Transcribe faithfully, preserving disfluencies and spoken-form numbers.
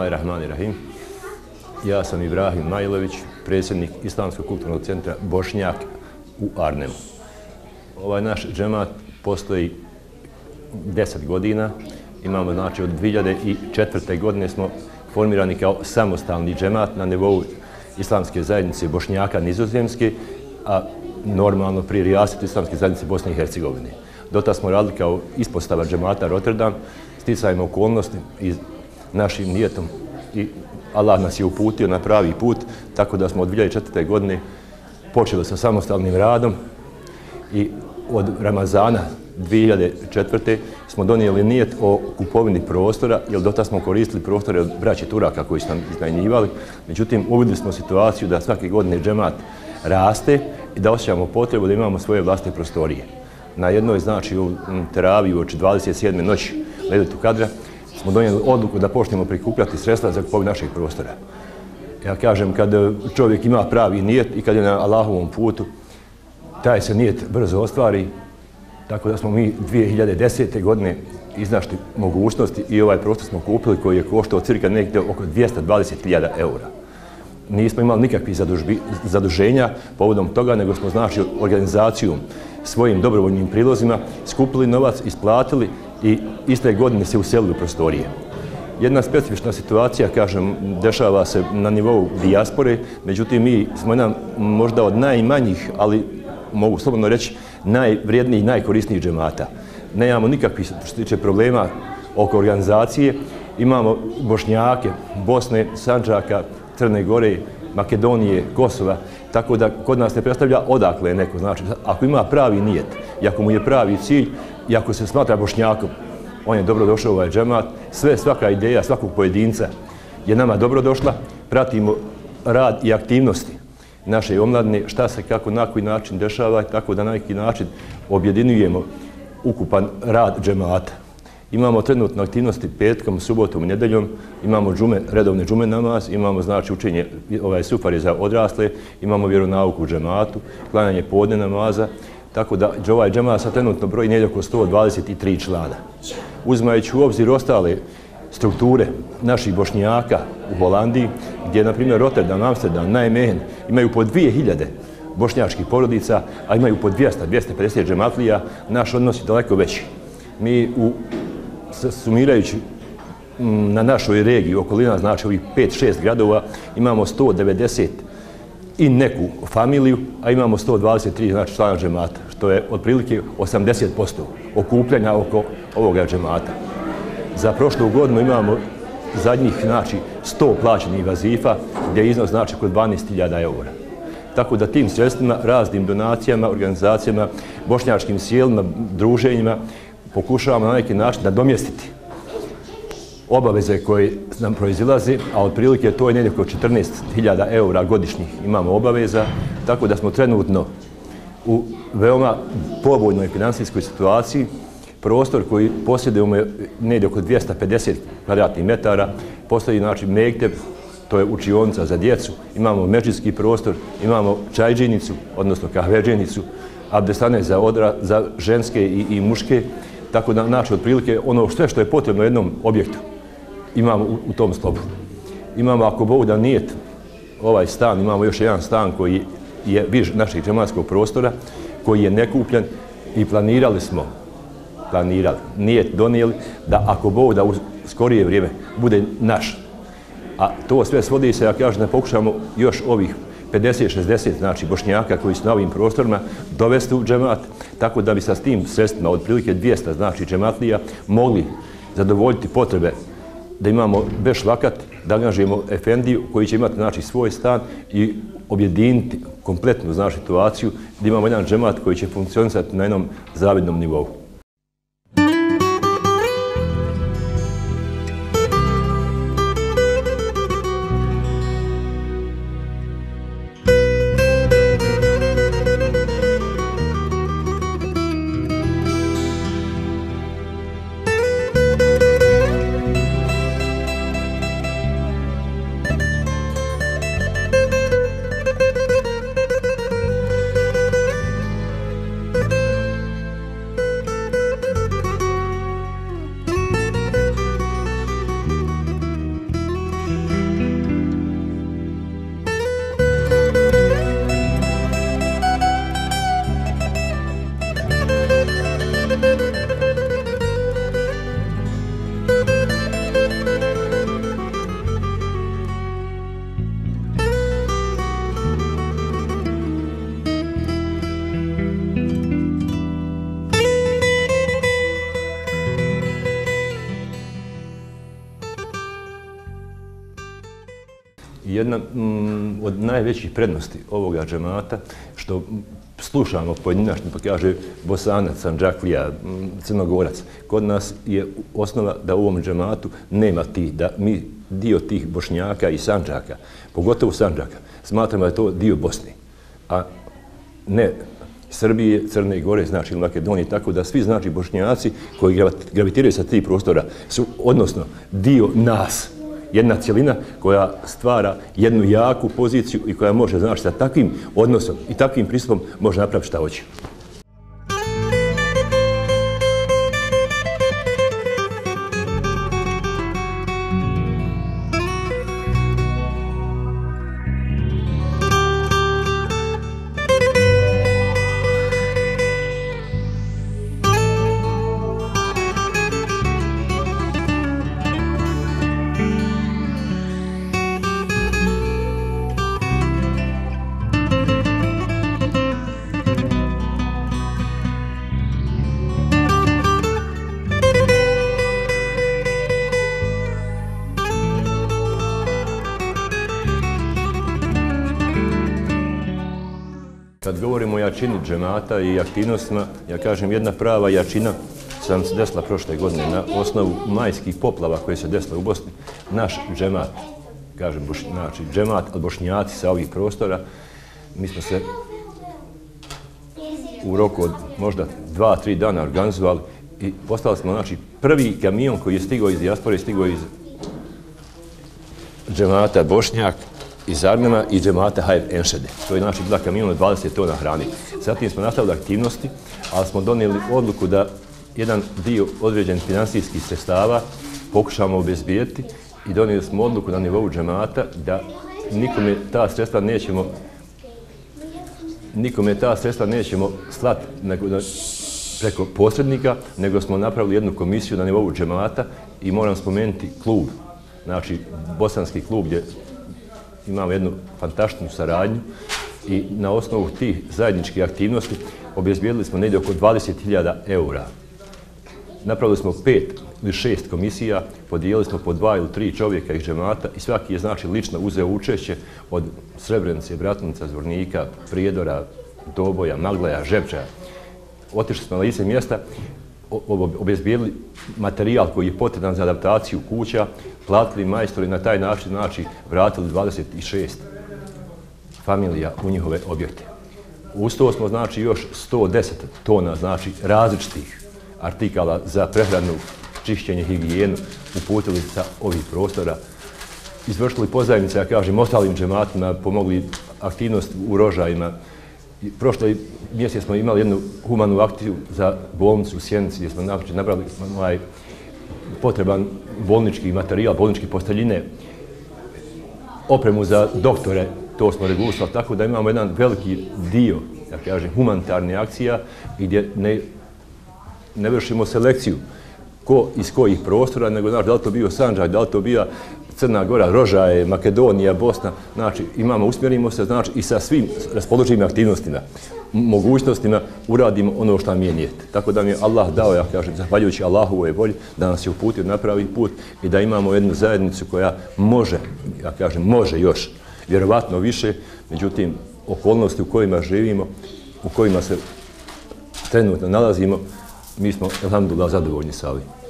Bismillahirrahmanirrahim. Ja sam Ibrahim Majlović, predsjednik Islamskog kulturnog centra Bošnjak u Arnemu. Ovaj naš džemat postoji deset godina. Imamo, znači, od dvije hiljade četvrte. godine smo formirani kao samostalni džemat na nivou Islamske zajednice Bošnjaka Nizozemske, a normalno pri rijasetu Islamske zajednice Bosne i Hercegovine. Do tada smo radili kao ispostava džemata Rotterdam, sticajem okolnosti i našim nijetom, i Allah nas je uputio na pravi put, tako da smo od dvije hiljade četvrte. godine počeli sa samostalnim radom i od Ramazana dvije hiljade četvrte. smo donijeli nijet o kupovini prostora, jer do tada smo koristili prostore od braće Turaka koji su nam iznajmljivali. Međutim, uvidjeli smo situaciju da svake godine džemat raste i da osjećamo potrebu da imamo svoje vlastne prostorije. Na jednoj, znači, u teraviju od dvadeset sedme noći Lejletul Kadra smo donijeli odluku da počnemo prikupljati sredstva za kupovinu naših prostora. Ja kažem, kad čovjek ima pravi nijet i kad je na Allahovom putu, taj se nijet brzo ostvari, tako da smo mi dvije hiljade desete. godine iznašli mogućnosti i ovaj prostor smo kupili koji je koštao cirka negdje oko dvjesto dvadeset hiljada eura. Nismo imali nikakvih zaduženja povodom toga, nego smo, znači, organizacijom, svojim dobrovoljnim prilozima skupili novac, isplatili i iste godine se uselili u prostorije. Jedna specifična situacija, kažem, dešava se na nivou dijaspore, međutim mi smo jedan možda od najmanjih, ali mogu slobodno reći, najvrijednijih i najkorisnijih džemata. Nemamo nikakvih, što se tiče problema oko organizacije. Imamo Bošnjake, Bosne, Sandžaka, Crne Gore, Makedonije, Kosova, tako da kod nas ne predstavlja odakle je neko. Znači, ako ima pravi nijet i ako mu je pravi cilj i ako se smatra Bošnjakom, on je dobro došao u ovaj džemat. Sve, svaka ideja svakog pojedinca je nama dobro došla. Pratimo rad i aktivnosti naše omladine, šta se kako, na koji način dešava, tako da na neki način objedinjujemo ukupan rad džemata. Imamo trenutno aktivnosti petkom, subotom i nedeljom, imamo džume, redovne džume namaz, imamo, znači, učenje ovaj, sufari za odrasle, imamo vjeronauku u džematu, klanjanje podne namaza, tako da ovaj džemat sa trenutno broji negdje oko sto dvadeset tri člana. Uzimajući u obzir ostale strukture naših Bošnjaka u Holandiji, gdje, na primjer, Rotterdam, Amsterdam, Nijmegen imaju po dvije hiljade bošnjačkih porodica, a imaju po dvjesto do dvjesto pedeset džematlija, naš odnos je daleko veći. Mi, u, sumirajući na našoj regiji, okolina, znači ovih pet šest gradova, imamo sto devedeset i neku familiju, a imamo sto dvadeset tri, znači, člana džemata, što je otprilike osamdeset posto okupljanja oko ovoga džemata. Za prošlu godinu imamo zadnjih, znači, sto plaćenih vazifa, gdje je iznos, znači, oko dvanaest hiljada eura. Tako da tim sredstvima, raznim donacijama, organizacijama, bošnjačkim sjelima, druženjima, pokušavamo na neki način nadomjestiti obaveze koje nam proizilaze, a otprilike to je negdje oko četrnaest hiljada eura godišnjih imamo obaveza, tako da smo trenutno u veoma povoljnoj financijskoj situaciji. Prostor koji posjedujemo je negdje oko dvjesto pedeset kvadratnih metara, postoji, znači, mekteb, to je učionica za djecu, imamo mečitski prostor, imamo čajđinicu, odnosno kahvedžinicu, abdestane za, odra, za ženske i, i muške, tako da, znači, otprilike ono sve što je potrebno jednom objektu imamo u, u tom sklopu. Imamo, ako Bog da nijet, ovaj stan, imamo još jedan stan koji je viš našeg džematskog prostora, koji je nekupljen i planirali smo, planirali, nijet donijeli da ako Bog da u skorije vrijeme bude naš. A to sve svodi se, ja kažem, da pokušamo još ovih pedeset šezdeset, znači, Bošnjaka koji su na ovim prostorima dovesti u džemat, tako da bi sa tim sredstvima otprilike dvjesto, znači, džematlija mogli zadovoljiti potrebe da imamo beš vakat, da angažujemo efendiju koji će imati, znači, svoj stan i objediniti kompletnu, znači, situaciju da imamo jedan džemat koji će funkcionisati na jednom zavidnom nivou. Jedna mm, od najvećih prednosti ovoga džemata, što slušamo pojedinačno, pa kaže Bosanac, Sandžaklija, Crnogorac. Kod nas je osnova da u ovom džematu nema tih, da mi dio tih Bošnjaka i Sandžaka, pogotovo Sandžaka, smatramo da je to dio Bosne, a ne Srbije, Crne Gore, znači Makedonije, tako da svi znači Bošnjaci koji gravitiraju sa tih prostora su odnosno dio nas. Jedna cjelina koja stvara jednu jaku poziciju i koja može, znači, sa takvim odnosom i takvim pristupom može napraviti šta hoće. Kad govorimo o jačini džemata i aktivnostima, ja kažem jedna prava jačina sam se desila prošle godine na osnovu majskih poplava koje se desile u Bosni. Naš džemat, kažem, znači džemat, ali Bošnjaci sa ovih prostora, mi smo se u roku od možda dva, tri dana organizovali i postali smo, znači, prvi kamion koji je stigao iz dijaspore, stigao iz džemata Bošnjak, iz Arnema i džemata Hajr Enšede. To je znači bila kamion od dvadeset tona hrane. Zatim smo nastavili aktivnosti, ali smo donijeli odluku da jedan dio određenih finansijskih sredstava pokušamo obezbijeti i donijeli smo odluku na nivou džemata da nikome ta sredstva nećemo nikome ta sredstva nećemo slati preko posrednika, nego smo napravili jednu komisiju na nivou džemata i moram spomenuti klub, znači bosanski klub gdje imamo jednu fantastičnu saradnju i na osnovu tih zajedničkih aktivnosti obezbijedili smo negdje oko dvadeset hiljada eura. Napravili smo pet ili šest komisija, podijelili smo po dva ili tri čovjeka iz džemata i svaki je znači lično uzeo učešće od Srebrenice, Bratunica, Zvornika, Prijedora, Doboja, Maglaja, Žepčaja. Otišli smo na lice mjesta, obezbijedili materijal koji je potreban za adaptaciju kuća, platili majstori, na taj način znači vratili dvadeset šest familija u njihove objekte. Uz to smo znači još sto deset tona znači različitih artikala za prehranu, čišćenje, higijenu uputili sa ovih prostora. Izvršili pozajmice, ja kažem, ostalim džematima, pomogli aktivnost u rožajima. Prošle mjesec smo imali jednu humanu akciju za bolnicu u Sjenici gdje smo napravili ovaj potreban bolnički materijal, bolničke posteljine, opremu za doktore, to smo regulisali, tako da imamo jedan veliki dio, ja kažem, humanitarnih akcija gdje ne, ne vršimo selekciju ko iz kojih prostora, nego znaš da li to bio Sandžak, da li to bio Crna Gora, Rožaje, Makedonija, Bosna, znači imamo, usmjerimo se znači i sa svim raspoloživim aktivnostima, mogućnostima uradimo ono što nam je nijet. Tako da mi je Allah dao, ja kažem, zahvaljujući Allahovoj volji, da nas je uputio na pravi put i da imamo jednu zajednicu koja može, ja kažem, može još, vjerovatno više, međutim, okolnosti u kojima živimo, u kojima se trenutno nalazimo, mi smo, alhamdulillah, zadovoljni sa ovim.